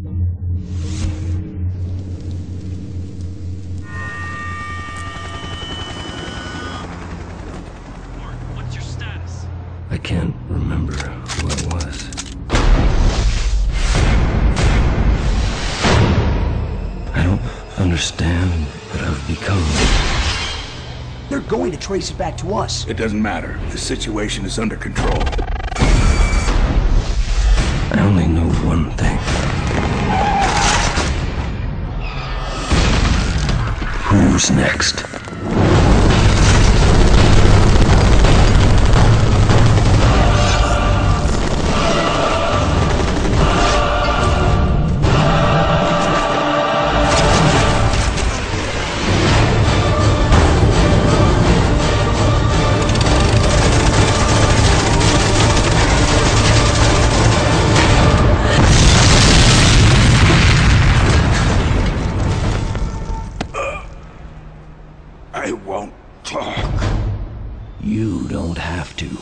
What's your status? I can't remember who I was. I don't understand what I've become. They're going to trace it back to us. It doesn't matter. The situation is under control. I only know one thing. Who's next? I won't talk. You don't have to.